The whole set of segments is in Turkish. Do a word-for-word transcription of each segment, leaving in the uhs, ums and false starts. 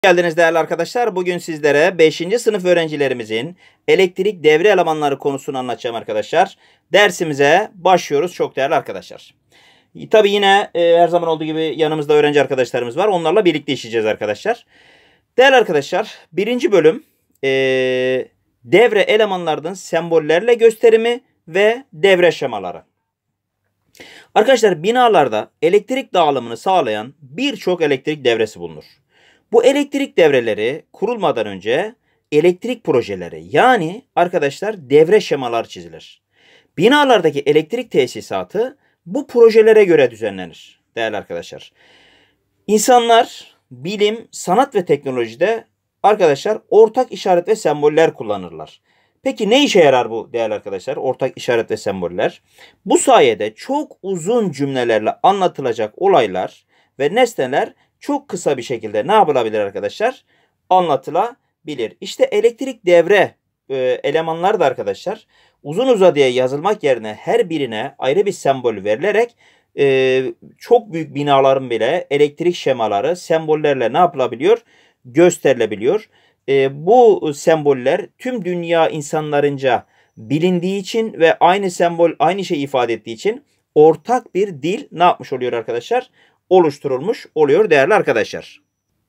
Geldiniz değerli arkadaşlar. Bugün sizlere beşinci sınıf öğrencilerimizin elektrik devre elemanları konusunu anlatacağım arkadaşlar. Dersimize başlıyoruz çok değerli arkadaşlar. Tabi yine e, her zaman olduğu gibi yanımızda öğrenci arkadaşlarımız var. Onlarla birlikte işleyeceğiz arkadaşlar. Değerli arkadaşlar, birinci bölüm e, devre elemanlarının sembollerle gösterimi ve devre şemaları. Arkadaşlar, binalarda elektrik dağılımını sağlayan birçok elektrik devresi bulunur. Bu elektrik devreleri kurulmadan önce elektrik projeleri, yani arkadaşlar devre şemalar çizilir. Binalardaki elektrik tesisatı bu projelere göre düzenlenir değerli arkadaşlar. İnsanlar bilim, sanat ve teknolojide arkadaşlar ortak işaret ve semboller kullanırlar. Peki ne işe yarar bu değerli arkadaşlar? Ortak işaret ve semboller. Bu sayede çok uzun cümlelerle anlatılacak olaylar ve nesneler çok kısa bir şekilde ne yapılabilir arkadaşlar? Anlatılabilir. İşte elektrik devre e, elemanları da arkadaşlar uzun uzadıya yazılmak yerine her birine ayrı bir sembol verilerek e, çok büyük binaların bile elektrik şemaları sembollerle ne yapılabiliyor? Gösterilebiliyor. E, bu semboller tüm dünya insanlarınca bilindiği için ve aynı sembol aynı şeyi ifade ettiği için ortak bir dil ne yapmış oluyor arkadaşlar? Oluşturulmuş oluyor değerli arkadaşlar.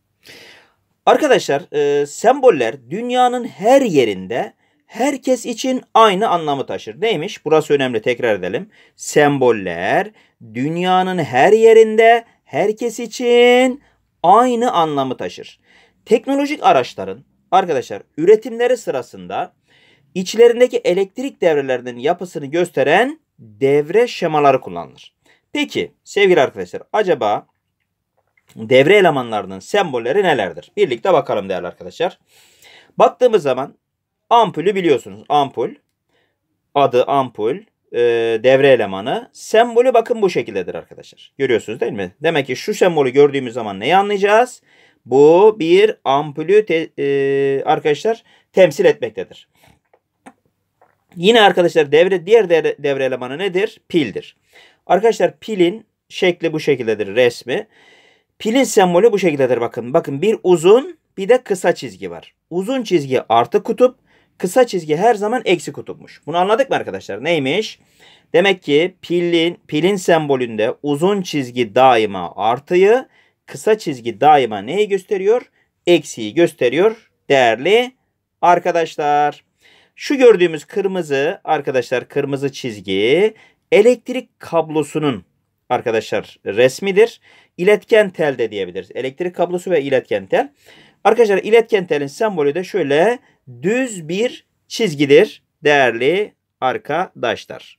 Arkadaşlar e, semboller dünyanın her yerinde herkes için aynı anlamı taşır. Neymiş? Burası önemli, tekrar edelim. Semboller dünyanın her yerinde herkes için aynı anlamı taşır. Teknolojik araçların arkadaşlar üretimleri sırasında içlerindeki elektrik devrelerinin yapısını gösteren devre şemaları kullanılır. Peki sevgili arkadaşlar, acaba devre elemanlarının sembolleri nelerdir? Birlikte bakalım değerli arkadaşlar. Baktığımız zaman ampulü biliyorsunuz. Ampul, adı ampul, e, devre elemanı. Sembolü bakın bu şekildedir arkadaşlar. Görüyorsunuz değil mi? Demek ki şu sembolü gördüğümüz zaman neyi anlayacağız? Bu bir ampulü te, e, arkadaşlar temsil etmektedir. Yine arkadaşlar devre diğer devre, devre elemanı nedir? Pildir. Arkadaşlar pilin şekli bu şekildedir, resmi. Pilin sembolü bu şekildedir bakın. Bakın bir uzun bir de kısa çizgi var. Uzun çizgi artı kutup, kısa çizgi her zaman eksi kutupmuş. Bunu anladık mı arkadaşlar? Neymiş? Demek ki pilin, pilin sembolünde uzun çizgi daima artıyı, kısa çizgi daima neyi gösteriyor? Eksiyi gösteriyor değerli arkadaşlar. Şu gördüğümüz kırmızı arkadaşlar, kırmızı çizgi elektrik kablosunun arkadaşlar resmidir. İletken tel de diyebiliriz. Elektrik kablosu ve iletken tel. Arkadaşlar iletken telin sembolü de şöyle düz bir çizgidir değerli arkadaşlar.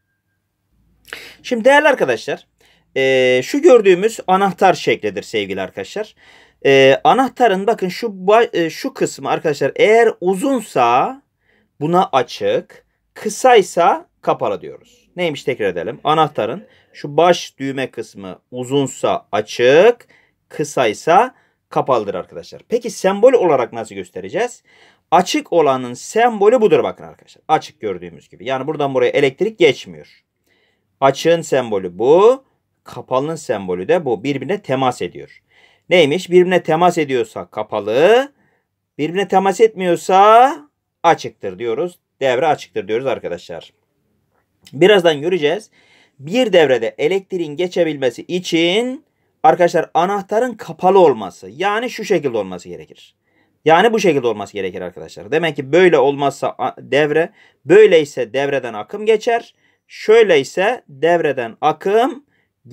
Şimdi değerli arkadaşlar e, şu gördüğümüz anahtar şeklidir sevgili arkadaşlar. E, anahtarın bakın şu e, şu kısmı arkadaşlar eğer uzunsa buna açık, kısaysa kapalı diyoruz. Neymiş tekrar edelim. Anahtarın şu baş düğme kısmı uzunsa açık, kısaysa kapalıdır arkadaşlar. Peki sembol olarak nasıl göstereceğiz? Açık olanın sembolü budur bakın arkadaşlar. Açık gördüğümüz gibi. Yani buradan buraya elektrik geçmiyor. Açığın sembolü bu. Kapalının sembolü de bu. Birbirine temas ediyor. Neymiş? Birbirine temas ediyorsa kapalı. Birbirine temas etmiyorsa açıktır diyoruz. Devre açıktır diyoruz arkadaşlar. Birazdan göreceğiz. Bir devrede elektriğin geçebilmesi için arkadaşlar anahtarın kapalı olması, yani şu şekilde olması gerekir. Yani bu şekilde olması gerekir arkadaşlar. Demek ki böyle olmazsa devre, böyleyse devreden akım geçer. Şöyleyse devreden akım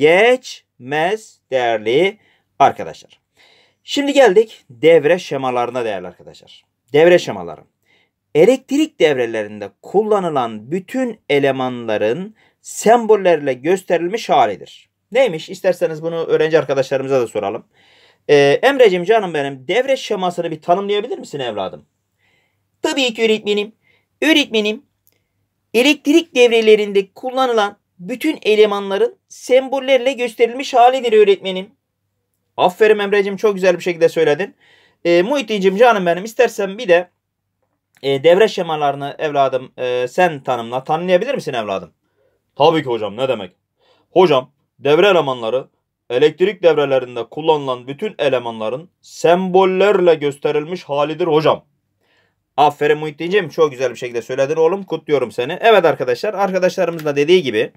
geçmez değerli arkadaşlar. Şimdi geldik devre şemalarına değerli arkadaşlar. Devre şemaları. Elektrik devrelerinde kullanılan bütün elemanların sembollerle gösterilmiş halidir. Neymiş? İsterseniz bunu öğrenci arkadaşlarımıza da soralım. Ee, Emreciğim canım benim, devre şemasını bir tanımlayabilir misin evladım? Tabii ki öğretmenim. Öğretmenim, elektrik devrelerinde kullanılan bütün elemanların sembollerle gösterilmiş halidir öğretmenim. Aferin Emreciğim, çok güzel bir şekilde söyledin. Ee, Muhittinciğim canım benim, istersen bir de e, devre şemalarını evladım e, sen tanımla. Tanımlayabilir misin evladım? Tabii ki hocam, ne demek? Hocam devre elemanları elektrik devrelerinde kullanılan bütün elemanların sembollerle gösterilmiş halidir hocam. Aferin Muhittinciğim, çok güzel bir şekilde söyledin oğlum, kutluyorum seni. Evet arkadaşlar, arkadaşlarımız da dediği gibi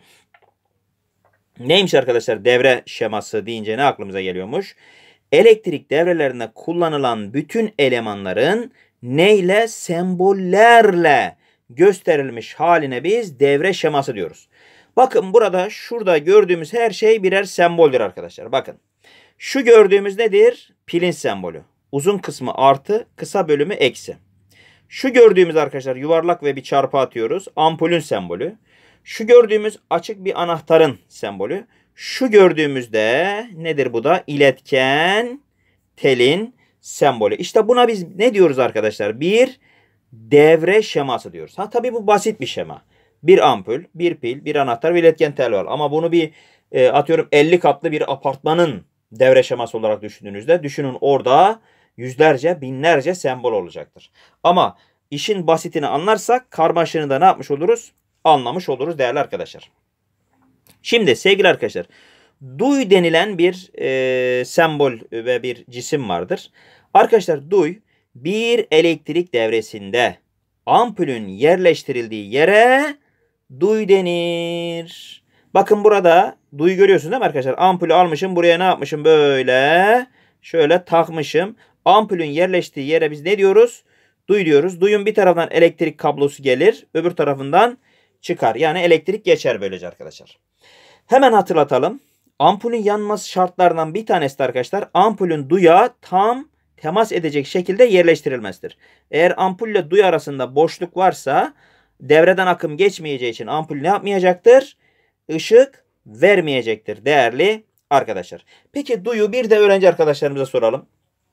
neymiş arkadaşlar devre şeması deyince ne aklımıza geliyormuş? Elektrik devrelerinde kullanılan bütün elemanların neyle? Sembollerle gösterilmiş haline biz devre şeması diyoruz. Bakın burada şurada gördüğümüz her şey birer semboldür arkadaşlar. Bakın şu gördüğümüz nedir? Pilin sembolü. Uzun kısmı artı, kısa bölümü eksi. Şu gördüğümüz arkadaşlar yuvarlak ve bir çarpı atıyoruz. Ampulün sembolü. Şu gördüğümüz açık bir anahtarın sembolü. Şu gördüğümüzde nedir bu da? İletken telin sembolü. İşte buna biz ne diyoruz arkadaşlar? Bir devre şeması diyoruz. Ha tabii bu basit bir şema. Bir ampul, bir pil, bir anahtar ve iletken tel var. Ama bunu bir e, atıyorum elli katlı bir apartmanın devre şeması olarak düşündüğünüzde düşünün orada yüzlerce, binlerce sembol olacaktır. Ama işin basitini anlarsak karmaşığını da ne yapmış oluruz? Anlamış oluruz değerli arkadaşlar. Şimdi sevgili arkadaşlar, duy denilen bir e, sembol ve bir cisim vardır. Arkadaşlar duy bir elektrik devresinde ampulün yerleştirildiği yere duy denir. Bakın burada duy görüyorsunuz değil mi arkadaşlar? Ampulü almışım, buraya ne yapmışım? Böyle şöyle takmışım. Ampulün yerleştiği yere biz ne diyoruz? Duy diyoruz. Duyun bir taraftan elektrik kablosu gelir, öbür tarafından çıkar. Yani elektrik geçer böylece arkadaşlar. Hemen hatırlatalım. Ampulün yanması şartlarından bir tanesi de arkadaşlar ampulün duya tam temas edecek şekilde yerleştirilmesidir. Eğer ampulle duy arasında boşluk varsa devreden akım geçmeyeceği için ampul ne yapmayacaktır? Işık vermeyecektir değerli arkadaşlar. Peki duyu bir de öğrenci arkadaşlarımıza soralım.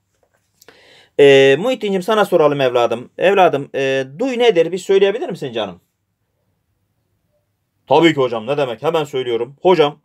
Ee, Muhittinciğim sana soralım evladım. Evladım e, duy nedir? Bir söyleyebilir misin canım? Tabii ki hocam, ne demek, hemen söylüyorum. Hocam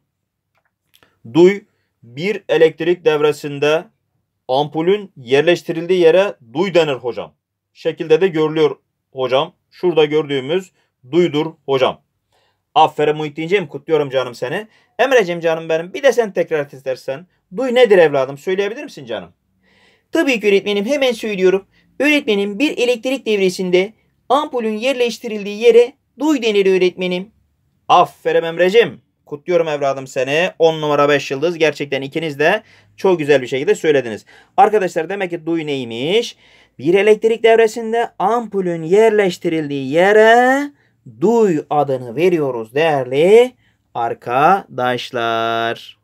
duy bir elektrik devresinde ampulün yerleştirildiği yere duy denir hocam. Şekilde de görülüyor hocam. Şurada gördüğümüz duydur hocam. Aferin Muhittinciğim, kutluyorum canım seni. Emreciğim canım benim, bir de sen tekrar et istersen. Duy nedir evladım, söyleyebilir misin canım? Tabii ki öğretmenim, hemen söylüyorum. Öğretmenim bir elektrik devresinde ampulün yerleştirildiği yere duy denir öğretmenim. Aferin Emreciğim. Kutluyorum evladım seni. on numara beş yıldız. Gerçekten ikiniz de çok güzel bir şekilde söylediniz. Arkadaşlar demek ki duy neymiş? Bir elektrik devresinde ampulün yerleştirildiği yere duy adını veriyoruz değerli arkadaşlar.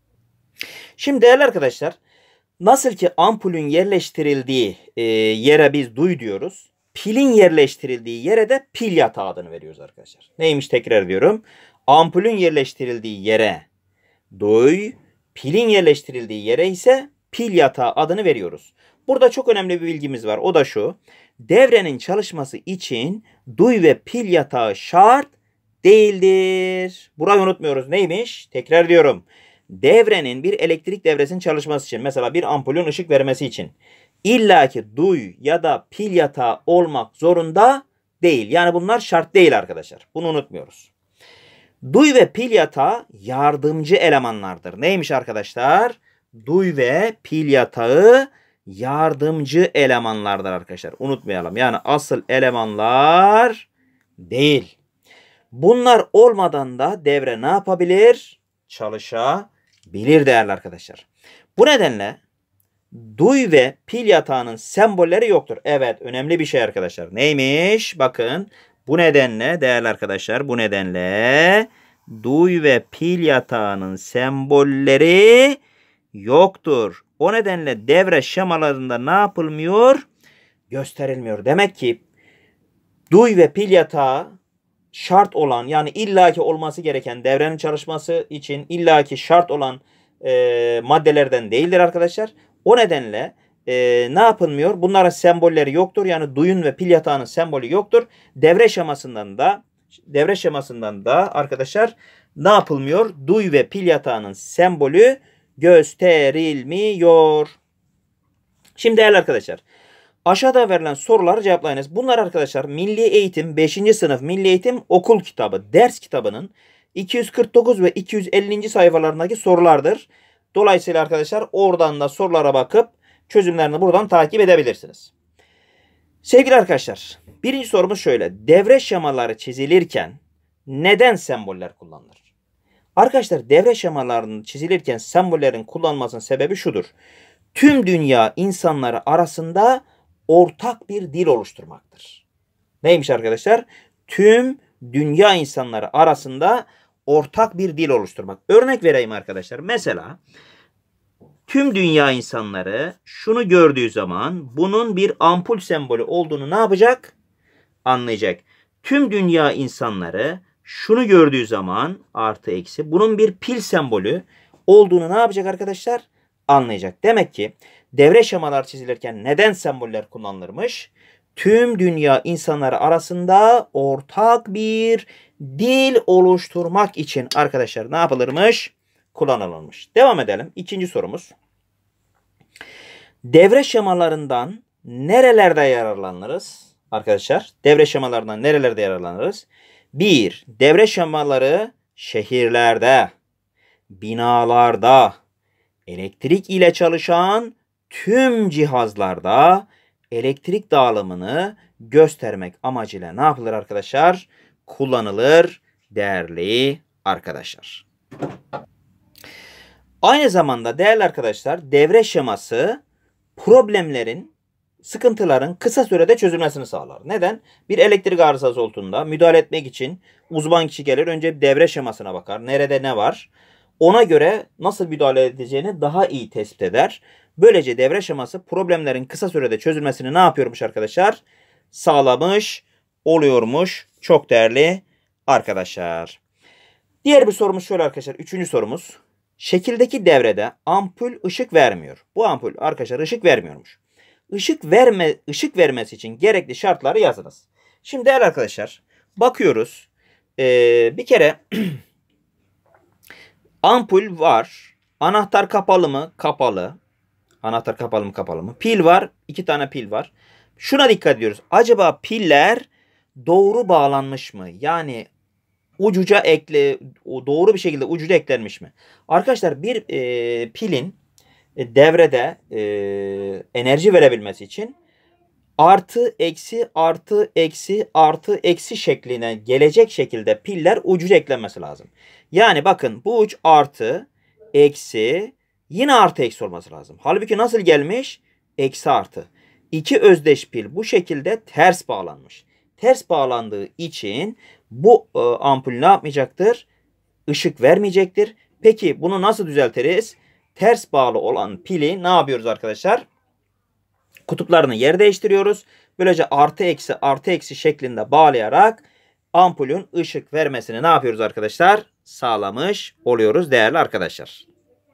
Şimdi değerli arkadaşlar, nasıl ki ampulün yerleştirildiği e, yere biz duy diyoruz, pilin yerleştirildiği yere de pil yatağı adını veriyoruz arkadaşlar. Neymiş tekrar diyorum. Ampulün yerleştirildiği yere duy, pilin yerleştirildiği yere ise pil yatağı adını veriyoruz. Burada çok önemli bir bilgimiz var. O da şu. Devrenin çalışması için duy ve pil yatağı şart değildir. Burayı unutmuyoruz. Neymiş? Tekrar diyorum. Devrenin bir elektrik devresinin çalışması için, mesela bir ampulün ışık vermesi için illaki duy ya da pil yatağı olmak zorunda değil. Yani bunlar şart değil arkadaşlar. Bunu unutmuyoruz. Duy ve pil yatağı yardımcı elemanlardır. Neymiş arkadaşlar? Duy ve pil yatağı yardımcı elemanlardır arkadaşlar. Unutmayalım. Yani asıl elemanlar değil. Bunlar olmadan da devre ne yapabilir? Çalışabilir değerli arkadaşlar. Bu nedenle duy ve pil yatağının sembolleri yoktur. Evet, önemli bir şey arkadaşlar. Neymiş? Bakın. Bu nedenle değerli arkadaşlar, bu nedenle duy ve pil yatağının sembolleri yoktur. O nedenle devre şemalarında ne yapılmıyor? Gösterilmiyor. Demek ki duy ve pil yatağı şart olan, yani illaki olması gereken, devrenin çalışması için illaki şart olan e, maddelerden değildir arkadaşlar. O nedenle e, ne yapılmıyor? Bunların sembolleri yoktur. Yani duyun ve pil yatağının sembolü yoktur. Devre şemasından da devre şemasından da arkadaşlar ne yapılmıyor? Duy ve pil yatağının sembolü gösterilmiyor. Şimdi değerli arkadaşlar, aşağıda verilen soruları cevaplayınız. Bunlar arkadaşlar Milli Eğitim beşinci sınıf Milli Eğitim okul kitabı ders kitabının iki yüz kırk dokuz ve iki yüz ellinci sayfalarındaki sorulardır. Dolayısıyla arkadaşlar oradan da sorulara bakıp çözümlerini buradan takip edebilirsiniz. Sevgili arkadaşlar, birinci sorumuz şöyle. Devre şemaları çizilirken neden semboller kullanılır? Arkadaşlar devre şemalarının çizilirken sembollerin kullanılmasının sebebi şudur. Tüm dünya insanları arasında ortak bir dil oluşturmaktır. Neymiş arkadaşlar? Tüm dünya insanları arasında ortak bir dil oluşturmak. Örnek vereyim arkadaşlar. Mesela tüm dünya insanları şunu gördüğü zaman bunun bir ampul sembolü olduğunu ne yapacak? Anlayacak. Tüm dünya insanları şunu gördüğü zaman artı eksi bunun bir pil sembolü olduğunu ne yapacak arkadaşlar? Anlayacak. Demek ki devre şemalar çizilirken neden semboller kullanılırmış? Tüm dünya insanları arasında ortak bir dil oluşturmak için arkadaşlar ne yapılırmış? Kullanılırmış. Devam edelim. İkinci sorumuz. Devre şemalarından nerelerde yararlanırız? Arkadaşlar devre şemalarından nerelerde yararlanırız? bir. Devre şemaları şehirlerde, binalarda, elektrik ile çalışan tüm cihazlarda elektrik dağılımını göstermek amacıyla ne yapılır arkadaşlar? Kullanılır değerli arkadaşlar. Aynı zamanda değerli arkadaşlar devre şeması problemlerin, sıkıntıların kısa sürede çözülmesini sağlar. Neden? Bir elektrik arızası olduğunda müdahale etmek için uzman kişi gelir. Önce bir devre şemasına bakar. Nerede ne var? Ona göre nasıl müdahale edeceğini daha iyi tespit eder. Böylece devre şeması problemlerin kısa sürede çözülmesini ne yapıyormuş arkadaşlar? Sağlamış oluyormuş. Çok değerli arkadaşlar. Diğer bir sorumuz şöyle arkadaşlar. Üçüncü sorumuz. Şekildeki devrede ampul ışık vermiyor. Bu ampul arkadaşlar ışık vermiyormuş. Işık verme, ışık vermesi için gerekli şartları yazınız. Şimdi değerli arkadaşlar bakıyoruz. Ee, bir kere ampul var. Anahtar kapalı mı? Kapalı. Anahtar kapalı mı? Kapalı mı? Pil var. İki tane pil var. Şuna dikkat ediyoruz. Acaba piller doğru bağlanmış mı? Yani ucuca ekle, doğru bir şekilde ucuca eklenmiş mi? Arkadaşlar bir e, pilin e, devrede e, enerji verebilmesi için artı eksi artı eksi artı eksi şekline gelecek şekilde piller ucuca eklenmesi lazım. Yani bakın bu uç artı eksi yine artı eksi olması lazım. Halbuki nasıl gelmiş? Eksi artı. İki özdeş pil bu şekilde ters bağlanmış. Ters bağlandığı için bu e, ampul ne yapmayacaktır? Işık vermeyecektir. Peki bunu nasıl düzeltiriz? Ters bağlı olan pili ne yapıyoruz arkadaşlar? Kutuplarını yer değiştiriyoruz. Böylece artı eksi artı eksi şeklinde bağlayarak ampulün ışık vermesini ne yapıyoruz arkadaşlar? Sağlamış oluyoruz değerli arkadaşlar.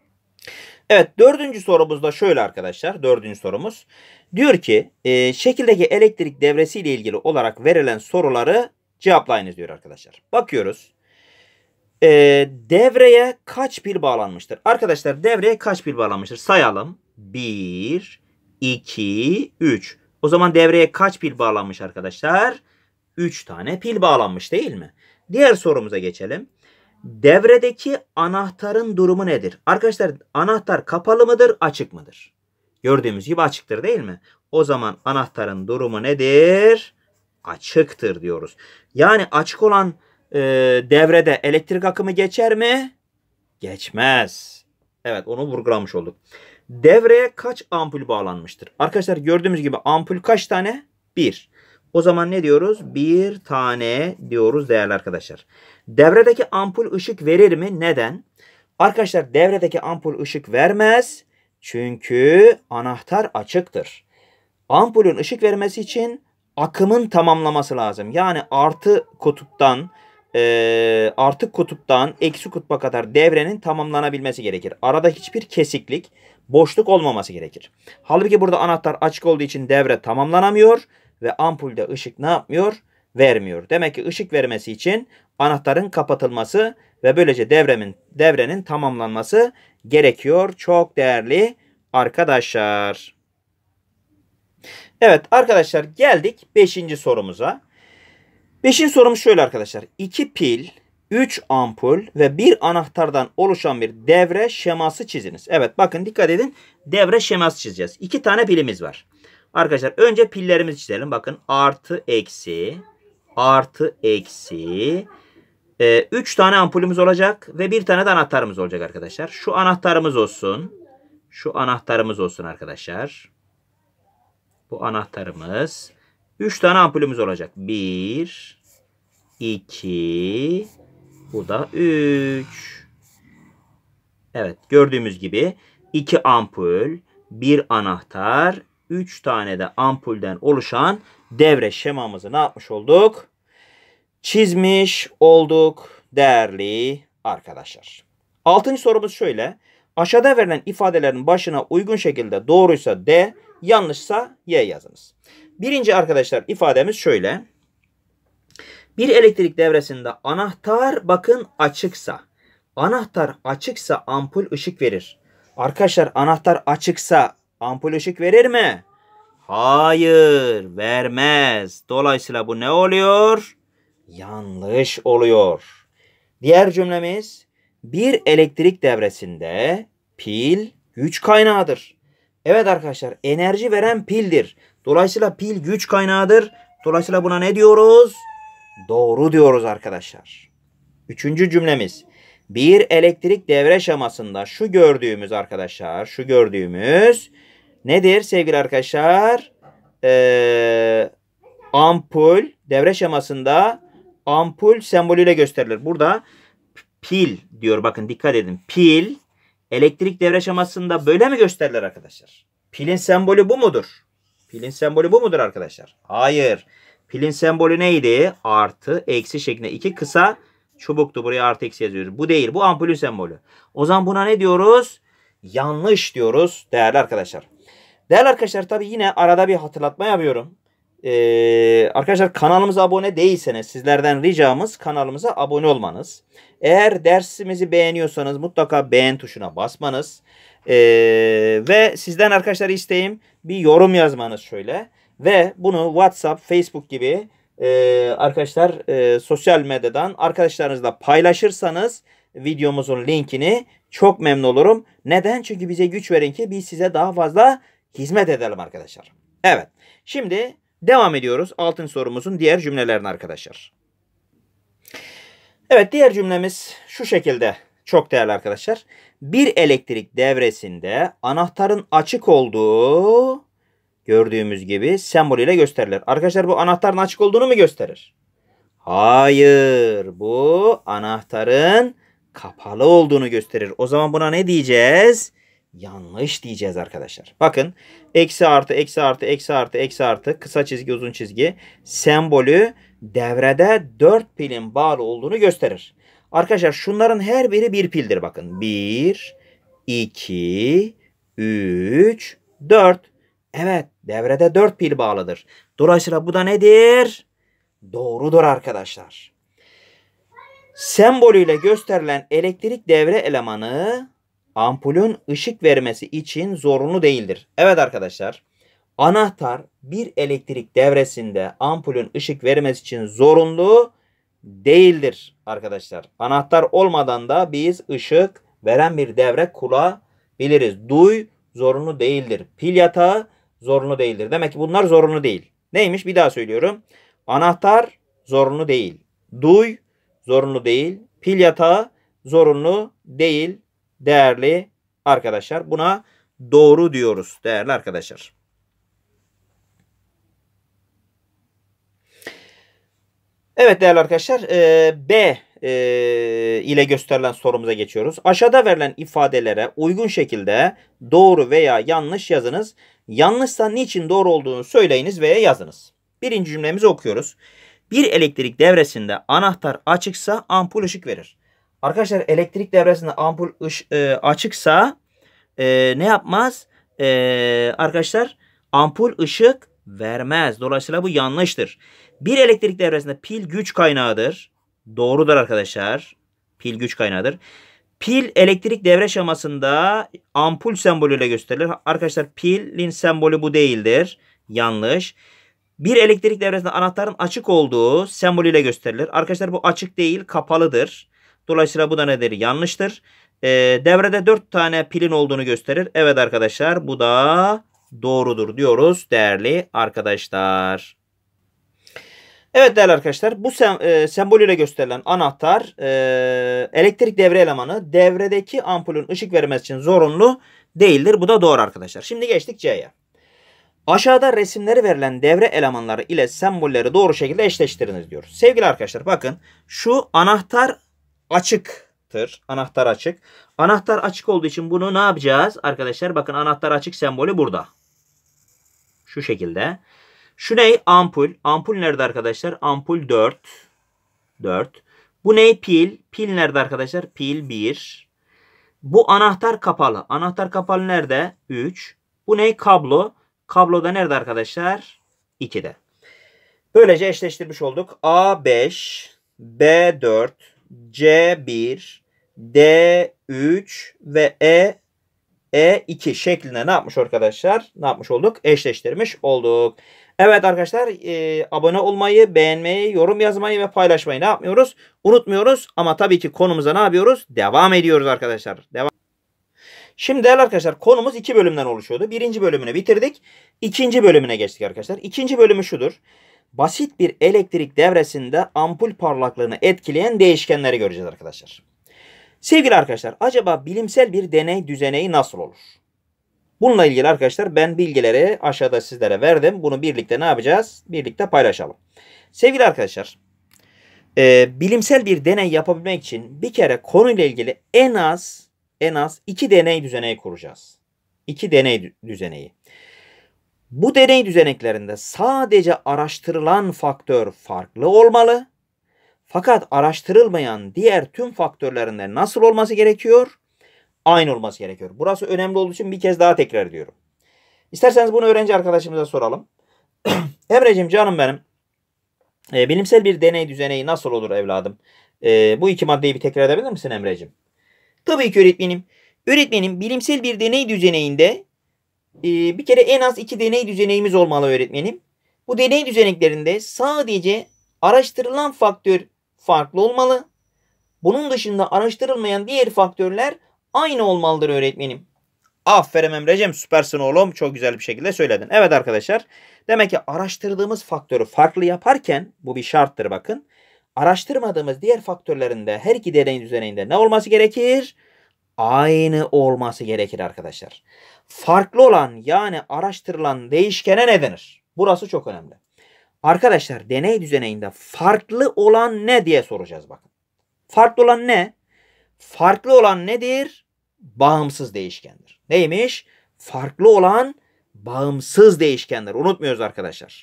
Evet dördüncü sorumuz da şöyle arkadaşlar. Dördüncü sorumuz. Diyor ki e, şekildeki elektrik devresiyle ilgili olarak verilen soruları cevaplayınız diyor arkadaşlar. Bakıyoruz. E, devreye kaç pil bağlanmıştır? Arkadaşlar devreye kaç pil bağlanmıştır? Sayalım. bir, iki, üç. O zaman devreye kaç pil bağlanmış arkadaşlar? üç tane pil bağlanmış değil mi? Diğer sorumuza geçelim. Devredeki anahtarın durumu nedir? Arkadaşlar anahtar kapalı mıdır, açık mıdır? Gördüğümüz gibi açıktır değil mi? O zaman anahtarın durumu nedir? Açıktır diyoruz. Yani açık olan e, devrede elektrik akımı geçer mi? Geçmez. Evet onu vurgulamış olduk. Devreye kaç ampul bağlanmıştır? Arkadaşlar gördüğümüz gibi ampul kaç tane? bir. O zaman ne diyoruz? Bir tane diyoruz değerli arkadaşlar. Devredeki ampul ışık verir mi? Neden? Arkadaşlar devredeki ampul ışık vermez. Çünkü anahtar açıktır. Ampulün ışık vermesi için akımın tamamlaması lazım. Yani artı kutuptan e, artı kutuptan eksi kutba kadar devrenin tamamlanabilmesi gerekir. Arada hiçbir kesiklik, boşluk olmaması gerekir. Halbuki burada anahtar açık olduğu için devre tamamlanamıyor ve ampulde ışık ne yapmıyor? Vermiyor. Demek ki ışık vermesi için anahtarın kapatılması ve böylece devrenin, devrenin tamamlanması gerekiyor. Çok değerli arkadaşlar. Evet arkadaşlar geldik beşinci sorumuza. Beşinci sorumuz şöyle arkadaşlar. İki pil üç ampul ve bir anahtardan oluşan bir devre şeması çiziniz. Evet bakın dikkat edin. Devre şeması çizeceğiz. İki tane pilimiz var. Arkadaşlar önce pillerimizi çizelim. Bakın artı eksi artı eksi. Ee, üç tane ampulümüz olacak ve bir tane de anahtarımız olacak arkadaşlar. Şu anahtarımız olsun. Şu anahtarımız olsun arkadaşlar. Bu anahtarımız. üç tane ampulümüz olacak. bir, iki, bu da üç. Evet gördüğümüz gibi iki ampul, bir anahtar, üç tane de ampulden oluşan devre şemamızı ne yapmış olduk? Çizmiş olduk değerli arkadaşlar. Altıncı sorumuz şöyle. Aşağıda verilen ifadelerin başına uygun şekilde doğruysa D, yanlışsa Y yazınız. Birinci arkadaşlar ifademiz şöyle. Bir elektrik devresinde anahtar bakın açıksa. Anahtar açıksa ampul ışık verir. Arkadaşlar anahtar açıksa ampul ışık verir mi? Hayır, vermez. Dolayısıyla bu ne oluyor? Yanlış oluyor. Diğer cümlemiz bir elektrik devresinde pil güç kaynağıdır. Evet arkadaşlar enerji veren pildir. Dolayısıyla pil güç kaynağıdır. Dolayısıyla buna ne diyoruz? Doğru diyoruz arkadaşlar. Üçüncü cümlemiz. Bir elektrik devre şemasında şu gördüğümüz arkadaşlar, şu gördüğümüz nedir sevgili arkadaşlar? Ee, ampul devre şemasında ampul sembolüyle gösterilir. Burada pil diyor bakın dikkat edin. Pil elektrik devre şemasında böyle mi gösterilir arkadaşlar? Pilin sembolü bu mudur? Pilin sembolü bu mudur arkadaşlar? Hayır. Pilin sembolü neydi? Artı, eksi şeklinde iki kısa çubuktu. Buraya artı eksi yazıyoruz. Bu değil. Bu ampulün sembolü. O zaman buna ne diyoruz? Yanlış diyoruz değerli arkadaşlar. Değerli arkadaşlar tabi yine arada bir hatırlatma yapıyorum. Ee, arkadaşlar kanalımıza abone değilseniz sizlerden ricamız kanalımıza abone olmanız. Eğer dersimizi beğeniyorsanız mutlaka beğen tuşuna basmanız. Ee, ve sizden arkadaşlar isteğim bir yorum yazmanız şöyle. Ve bunu WhatsApp, Facebook gibi e, arkadaşlar e, sosyal medyadan arkadaşlarınızla paylaşırsanız videomuzun linkini çok memnun olurum. Neden? Çünkü bize güç verin ki biz size daha fazla hizmet edelim arkadaşlar. Evet. Şimdi devam ediyoruz altıncı sorumuzun diğer cümlelerine arkadaşlar. Evet diğer cümlemiz şu şekilde çok değerli arkadaşlar. Bir elektrik devresinde anahtarın açık olduğu gördüğümüz gibi sembolüyle gösterilir. Arkadaşlar bu anahtarın açık olduğunu mu gösterir? Hayır. Bu anahtarın kapalı olduğunu gösterir. O zaman buna ne diyeceğiz? Yanlış diyeceğiz arkadaşlar. Bakın eksi artı eksi artı eksi artı eksi artı kısa çizgi uzun çizgi sembolü devrede dört pilin bağlı olduğunu gösterir. Arkadaşlar şunların her biri bir pildir bakın. bir, iki, üç, dört. Evet devrede dört pil bağlıdır. Dolayısıyla bu da nedir? Doğrudur arkadaşlar. Sembolüyle gösterilen elektrik devre elemanı ampulün ışık vermesi için zorunlu değildir. Evet arkadaşlar. Anahtar bir elektrik devresinde ampulün ışık vermesi için zorunlu değildir arkadaşlar. Anahtar olmadan da biz ışık veren bir devre kurabiliriz. Duy zorunlu değildir. Pil yatağı zorunlu değildir. Demek ki bunlar zorunlu değil. Neymiş? Bir daha söylüyorum. Anahtar zorunlu değil. Duy zorunlu değil. Pil yatağı zorunlu değil. Değerli arkadaşlar. Buna doğru diyoruz değerli arkadaşlar. Evet değerli arkadaşlar. B ile gösterilen sorumuza geçiyoruz. Aşağıda verilen ifadelere uygun şekilde doğru veya yanlış yazınız. Yanlışsa niçin doğru olduğunu söyleyiniz veya yazınız. Birinci cümlemizi okuyoruz. Bir elektrik devresinde anahtar açıksa ampul ışık verir. Arkadaşlar elektrik devresinde ampul ış, e, açıksa e, ne yapmaz? E, arkadaşlar ampul ışık vermez. Dolayısıyla bu yanlıştır. Bir elektrik devresinde pil güç kaynağıdır. Doğrudur arkadaşlar. Pil güç kaynağıdır. Pil elektrik devre şemasında ampul sembolüyle gösterilir. Arkadaşlar pilin sembolü bu değildir. Yanlış. Bir elektrik devresinde anahtarın açık olduğu sembolüyle gösterilir. Arkadaşlar bu açık değil, kapalıdır. Dolayısıyla bu da nedir? Yanlıştır. E, devrede dört tane pilin olduğunu gösterir. Evet arkadaşlar, bu da doğrudur diyoruz değerli arkadaşlar. Evet değerli arkadaşlar, bu sem e, sembol ile gösterilen anahtar e, elektrik devre elemanı devredeki ampulün ışık vermesi için zorunlu değildir. Bu da doğru arkadaşlar. Şimdi geçtik C'ye. Aşağıda resimleri verilen devre elemanları ile sembolleri doğru şekilde eşleştiriniz diyor. Sevgili arkadaşlar, bakın şu anahtar açıktır. Anahtar açık. Anahtar açık olduğu için bunu ne yapacağız arkadaşlar? Bakın anahtar açık sembolü burada. Şu şekilde. Şu ne? Ampul. Ampul nerede arkadaşlar? Ampul dört. dört. Bu ne? Pil. Pil nerede arkadaşlar? Pil bir. Bu anahtar kapalı. Anahtar kapalı nerede? üç. Bu ne? Kablo. Kablo da nerede arkadaşlar? iki'de. Böylece eşleştirmiş olduk. A beş, B dört, C bir, D üç ve E E iki şeklinde ne yapmış arkadaşlar? Ne yapmış olduk? Eşleştirmiş olduk. Evet arkadaşlar, e, abone olmayı, beğenmeyi, yorum yazmayı ve paylaşmayı ne yapmıyoruz? Unutmuyoruz. Ama tabii ki konumuza ne yapıyoruz? Devam ediyoruz arkadaşlar. Devam. Şimdi değerli arkadaşlar, konumuz iki bölümden oluşuyordu. Birinci bölümünü bitirdik. İkinci bölümüne geçtik arkadaşlar. İkinci bölümü şudur. Basit bir elektrik devresinde ampul parlaklığını etkileyen değişkenleri göreceğiz arkadaşlar. Sevgili arkadaşlar, acaba bilimsel bir deney düzeneği nasıl olur? Bununla ilgili arkadaşlar ben bilgileri aşağıda sizlere verdim. Bunu birlikte ne yapacağız? Birlikte paylaşalım. Sevgili arkadaşlar, e, bilimsel bir deney yapabilmek için bir kere konuyla ilgili en az en az iki deney düzeneği kuracağız. İki deney düzeneği. Bu deney düzeneklerinde sadece araştırılan faktör farklı olmalı. Fakat araştırılmayan diğer tüm faktörlerinde nasıl olması gerekiyor? Aynı olması gerekiyor. Burası önemli olduğu için bir kez daha tekrar ediyorum. İsterseniz bunu öğrenci arkadaşımıza soralım. Emreciğim, canım benim. E, bilimsel bir deney düzeneği nasıl olur evladım? E, bu iki maddeyi bir tekrar edebilir misin Emreciğim? Tabii ki öğretmenim. Öğretmenim, bilimsel bir deney düzeneğinde e, bir kere en az iki deney düzeneğimiz olmalı öğretmenim. Bu deney düzeneklerinde sadece araştırılan faktör farklı olmalı. Bunun dışında araştırılmayan diğer faktörler aynı olmalıdır öğretmenim. Aferin Emreciğim, süpersin oğlum. Çok güzel bir şekilde söyledin. Evet arkadaşlar, demek ki araştırdığımız faktörü farklı yaparken bu bir şarttır bakın. Araştırmadığımız diğer faktörlerinde her iki deney düzeninde ne olması gerekir? Aynı olması gerekir arkadaşlar. Farklı olan, yani araştırılan değişkene ne denir? Burası çok önemli. Arkadaşlar, deney düzeninde farklı olan ne diye soracağız bakın. Farklı olan ne? Farklı olan nedir? Bağımsız değişkendir. Neymiş? Farklı olan bağımsız değişkendir. Unutmuyoruz arkadaşlar.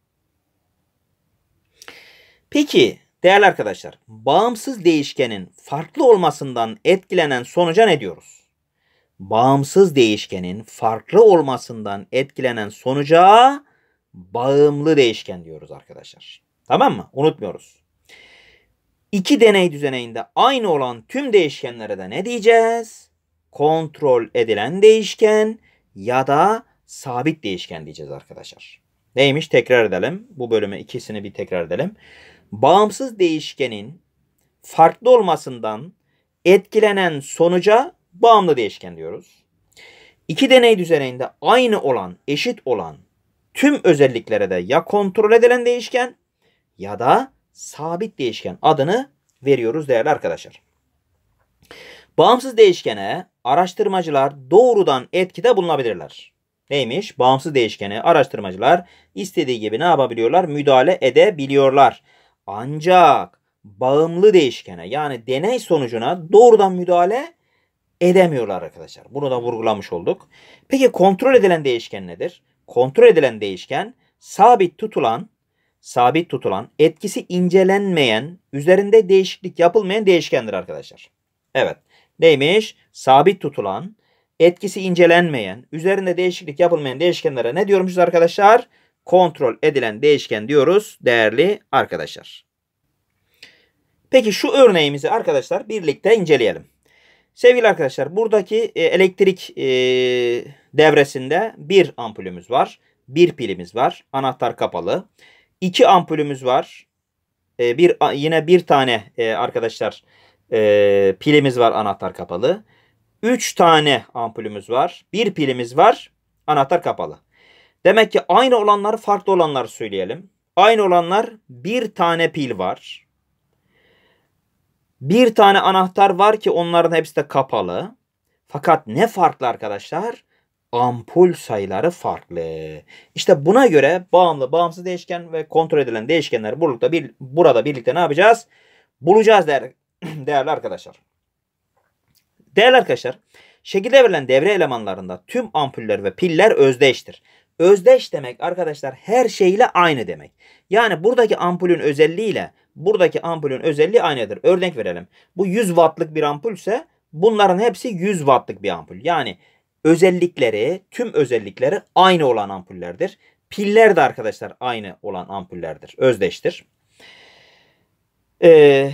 Peki değerli arkadaşlar, bağımsız değişkenin farklı olmasından etkilenen sonuca ne diyoruz? Bağımsız değişkenin farklı olmasından etkilenen sonuca bağımlı değişken diyoruz arkadaşlar. Tamam mı? Unutmuyoruz. İki deney düzeneğinde aynı olan tüm değişkenlere de ne diyeceğiz? Kontrol edilen değişken ya da sabit değişken diyeceğiz arkadaşlar. Neymiş? Tekrar edelim. Bu bölümü ikisini bir tekrar edelim. Bağımsız değişkenin farklı olmasından etkilenen sonuca bağımlı değişken diyoruz. İki deney düzeninde aynı olan, eşit olan tüm özelliklere de ya kontrol edilen değişken ya da sabit değişken adını veriyoruz değerli arkadaşlar. Bağımsız değişkene araştırmacılar doğrudan etkide bulunabilirler. Neymiş? Bağımsız değişkene araştırmacılar istediği gibi ne yapabiliyorlar? Müdahale edebiliyorlar. Ancak bağımlı değişkene, yani deney sonucuna doğrudan müdahale edemiyorlar arkadaşlar. Bunu da vurgulamış olduk. Peki kontrol edilen değişken nedir? Kontrol edilen değişken sabit tutulan, sabit tutulan, etkisi incelenmeyen, üzerinde değişiklik yapılmayan değişkendir arkadaşlar. Evet. Neymiş? Sabit tutulan, etkisi incelenmeyen, üzerinde değişiklik yapılmayan değişkenlere ne diyormuşuz arkadaşlar? Kontrol edilen değişken diyoruz değerli arkadaşlar. Peki şu örneğimizi arkadaşlar birlikte inceleyelim. Sevgili arkadaşlar, buradaki elektrik devresinde bir ampulümüz var. Bir pilimiz var. Anahtar kapalı. İki ampulümüz var. Bir, yine bir tane arkadaşlar Ee, pilimiz var, anahtar kapalı. üç tane ampulümüz var. bir pilimiz var, anahtar kapalı. Demek ki aynı olanları, farklı olanları söyleyelim. Aynı olanlar, bir tane pil var. Bir tane anahtar var ki onların hepsi de kapalı. Fakat ne farklı arkadaşlar? Ampul sayıları farklı. İşte buna göre bağımlı, bağımsız değişken ve kontrol edilen değişkenleri burada, bir, burada birlikte ne yapacağız? Bulacağız değerli, değerli arkadaşlar. Değerli arkadaşlar, şekilde verilen devre elemanlarında tüm ampuller ve piller özdeştir. Özdeş demek arkadaşlar her şeyle aynı demek. Yani buradaki ampulün özelliğiyle buradaki ampulün özelliği aynıdır. Örnek verelim. Bu yüz wattlık bir ampulse bunların hepsi yüz wattlık bir ampul. Yani özellikleri, tüm özellikleri aynı olan ampullerdir. Piller de arkadaşlar aynı olan ampullerdir. Özdeştir. Ee,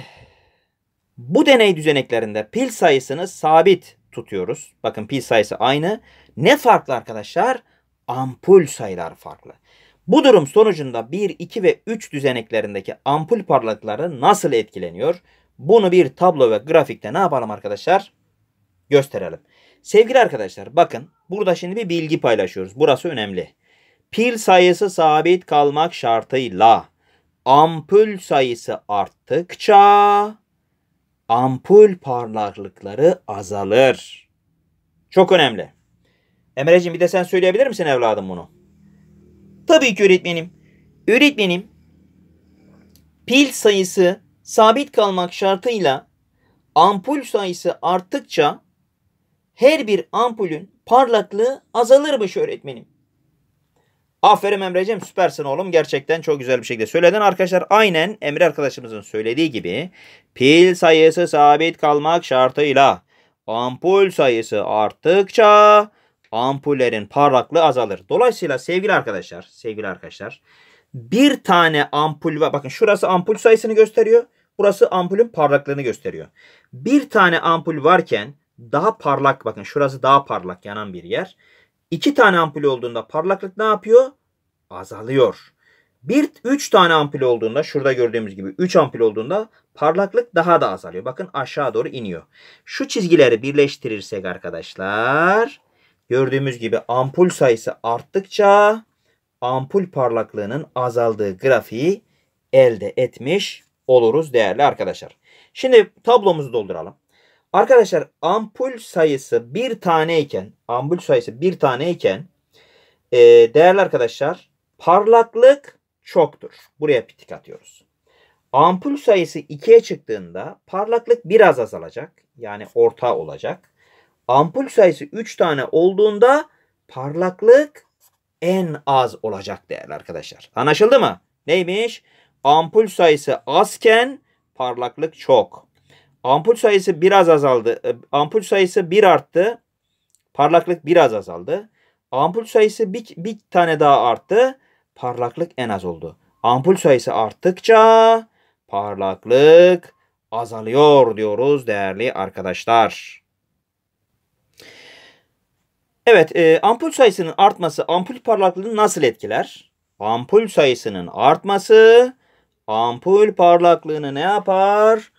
bu deney düzeneklerinde pil sayısını sabit tutuyoruz. Bakın pil sayısı aynı. Ne farklı arkadaşlar? Ampul sayılar farklı. Bu durum sonucunda bir, iki ve üç düzeneklerindeki ampul parlaklıkları nasıl etkileniyor? Bunu bir tablo ve grafikte ne yapalım arkadaşlar? Gösterelim. Sevgili arkadaşlar bakın burada şimdi bir bilgi paylaşıyoruz. Burası önemli. Pil sayısı sabit kalmak şartıyla ampul sayısı arttıkça ampul parlaklıkları azalır. Çok önemli. Emreciğim bir de sen söyleyebilir misin evladım bunu? Tabii ki öğretmenim. Öğretmenim, pil sayısı sabit kalmak şartıyla ampul sayısı arttıkça her bir ampulün parlaklığı azalırmış öğretmenim. Aferin Emreciğim, süpersin oğlum. Gerçekten çok güzel bir şekilde söyledin. Arkadaşlar aynen Emre arkadaşımızın söylediği gibi pil sayısı sabit kalmak şartıyla ampul sayısı arttıkça ampullerin parlaklığı azalır. Dolayısıyla sevgili arkadaşlar, sevgili arkadaşlar bir tane ampul var. Bakın şurası ampul sayısını gösteriyor. Burası ampulün parlaklığını gösteriyor. Bir tane ampul varken daha parlak, bakın şurası daha parlak yanan bir yer. İki tane ampul olduğunda parlaklık ne yapıyor? Azalıyor. Bir, üç tane ampul olduğunda, şurada gördüğümüz gibi üç ampul olduğunda parlaklık daha da azalıyor. Bakın aşağı doğru iniyor. Şu çizgileri birleştirirsek arkadaşlar gördüğümüz gibi ampul sayısı arttıkça ampul parlaklığının azaldığı grafiği elde etmiş oluruz değerli arkadaşlar. Şimdi tablomuzu dolduralım. Arkadaşlar ampul sayısı bir taneyken, ampul sayısı bir taneyken e, değerli arkadaşlar parlaklık çoktur. Buraya pitik atıyoruz. Ampul sayısı ikiye çıktığında parlaklık biraz azalacak. Yani orta olacak. Ampul sayısı üç tane olduğunda parlaklık en az olacak değerli arkadaşlar. Anlaşıldı mı? Neymiş? Ampul sayısı azken parlaklık çok. Ampul sayısı biraz azaldı. Ampul sayısı bir arttı. Parlaklık biraz azaldı. Ampul sayısı bir, bir tane daha arttı. Parlaklık en az oldu. Ampul sayısı arttıkça parlaklık azalıyor diyoruz değerli arkadaşlar. Evet, e, ampul sayısının artması ampul parlaklığını nasıl etkiler? Ampul sayısının artması ampul parlaklığını ne yapar?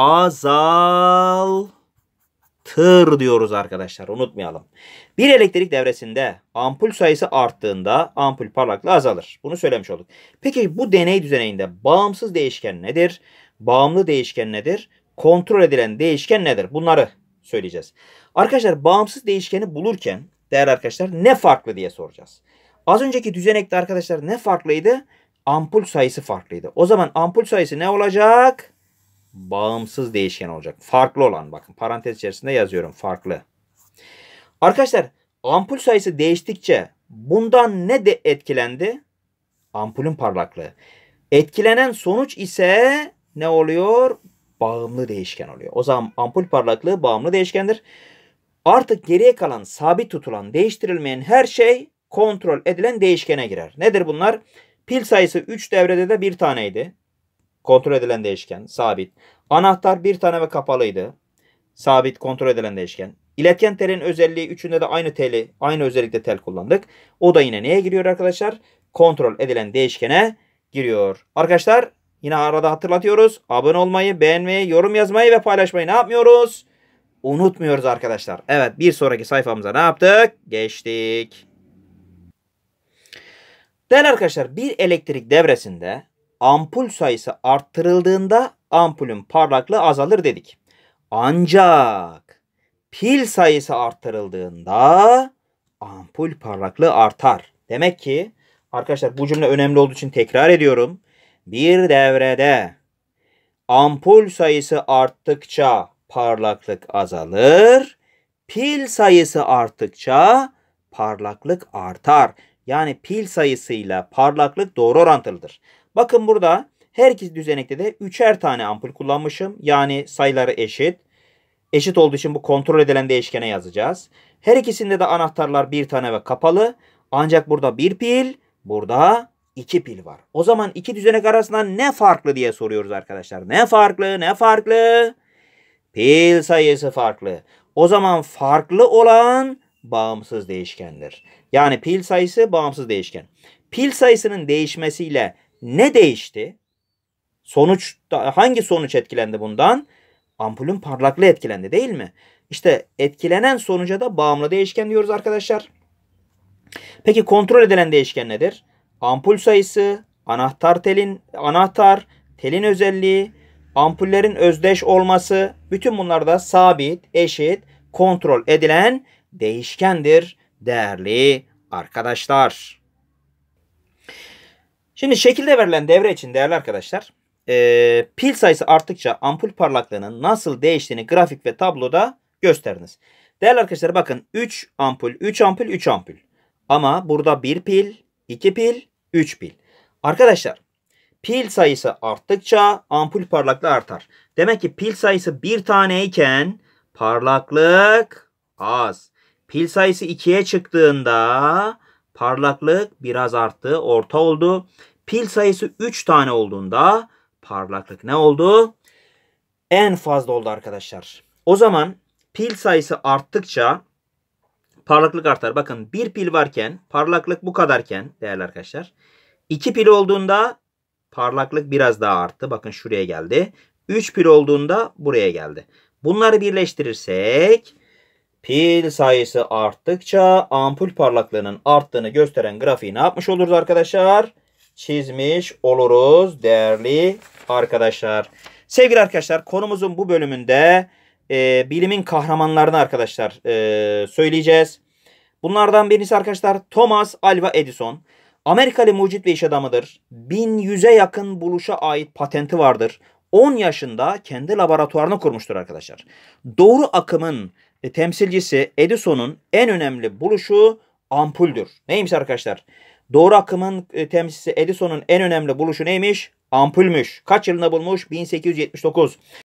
Azaltır diyoruz arkadaşlar. Unutmayalım. Bir elektrik devresinde ampul sayısı arttığında ampul parlaklığı azalır. Bunu söylemiş olduk. Peki bu deney düzeninde bağımsız değişken nedir? Bağımlı değişken nedir? Kontrol edilen değişken nedir? Bunları söyleyeceğiz. Arkadaşlar bağımsız değişkeni bulurken değerli arkadaşlar ne farklı diye soracağız. Az önceki düzenekte arkadaşlar ne farklıydı? Ampul sayısı farklıydı. O zaman ampul sayısı ne olacak? Bağımsız değişken olacak. Farklı olan, bakın parantez içerisinde yazıyorum, farklı. Arkadaşlar ampul sayısı değiştikçe bundan ne de etkilendi? Ampulün parlaklığı. Etkilenen sonuç ise ne oluyor? Bağımlı değişken oluyor. O zaman ampul parlaklığı bağımlı değişkendir. Artık geriye kalan sabit tutulan, değiştirilmeyen her şey kontrol edilen değişkene girer. Nedir bunlar? Pil sayısı üç devrede de bir taneydi. Kontrol edilen değişken, sabit. Anahtar bir tane ve kapalıydı. Sabit, kontrol edilen değişken. İletken telin özelliği üçünde de aynı teli, aynı özellikte tel kullandık. O da yine neye giriyor arkadaşlar? Kontrol edilen değişkene giriyor. Arkadaşlar Yine arada hatırlatıyoruz. Abone olmayı, beğenmeyi, yorum yazmayı ve paylaşmayı ne yapmıyoruz? Unutmuyoruz arkadaşlar. Evet, bir sonraki sayfamıza ne yaptık? Geçtik. Değerli arkadaşlar, bir elektrik devresinde ampul sayısı arttırıldığında ampulün parlaklığı azalır dedik. Ancak pil sayısı arttırıldığında ampul parlaklığı artar. Demek ki arkadaşlar, bu cümle önemli olduğu için tekrar ediyorum. Bir devrede ampul sayısı arttıkça parlaklık azalır. Pil sayısı arttıkça parlaklık artar. Yani pil sayısıyla parlaklık doğru orantılıdır. Bakın burada her iki düzenekte de üçer tane ampul kullanmışım. Yani sayıları eşit. Eşit olduğu için bu kontrol edilen değişkene yazacağız. Her ikisinde de anahtarlar bir tane ve kapalı. Ancak burada bir pil, burada iki pil var. O zaman iki düzenek arasında ne farklı diye soruyoruz arkadaşlar. Ne farklı? Ne farklı? Pil sayısı farklı. O zaman farklı olan bağımsız değişkendir. Yani pil sayısı bağımsız değişken. Pil sayısının değişmesiyle ne değişti? Sonuç, hangi sonuç etkilendi bundan? Ampulün parlaklığı etkilendi, değil mi? İşte etkilenen sonuca da bağımlı değişken diyoruz arkadaşlar. Peki kontrol edilen değişken nedir? Ampul sayısı, anahtar telin, anahtar, telin özelliği, ampullerin özdeş olması, bütün bunlar da sabit, eşit, kontrol edilen değişkendir değerli arkadaşlar. Şimdi şekilde verilen devre için değerli arkadaşlar, e, pil sayısı arttıkça ampul parlaklığının nasıl değiştiğini grafik ve tabloda gösteriniz. Değerli arkadaşlar, bakın üç ampul, üç ampul, üç ampul. Ama burada bir pil, iki pil, üç pil. Arkadaşlar, pil sayısı arttıkça ampul parlaklığı artar. Demek ki pil sayısı bir taneyken parlaklık az. Pil sayısı ikiye çıktığında parlaklık biraz arttı, orta oldu. Pil sayısı üç tane olduğunda parlaklık ne oldu? En fazla oldu arkadaşlar. O zaman pil sayısı arttıkça parlaklık artar. Bakın bir pil varken parlaklık bu kadarken değerli arkadaşlar. iki pil olduğunda parlaklık biraz daha arttı. Bakın şuraya geldi. üç pil olduğunda buraya geldi. Bunları birleştirirsek pil sayısı arttıkça ampul parlaklığının arttığını gösteren grafiği ne yapmış oluruz arkadaşlar? Çizmiş oluruz değerli arkadaşlar. Sevgili arkadaşlar, konumuzun bu bölümünde e, bilimin kahramanlarını arkadaşlar e, söyleyeceğiz. Bunlardan birisi arkadaşlar Thomas Alva Edison. Amerikalı mucit ve iş adamıdır. bin yüze yakın buluşa ait patenti vardır. on yaşında kendi laboratuvarını kurmuştur arkadaşlar. Doğru akımın e, temsilcisi Edison'un en önemli buluşu ampuldür. Neymiş arkadaşlar? Doğru akımın e, temsilcisi Edison'un en önemli buluşu neymiş? Ampulmüş. Kaç yılında bulmuş? bin sekiz yüz yetmiş dokuz.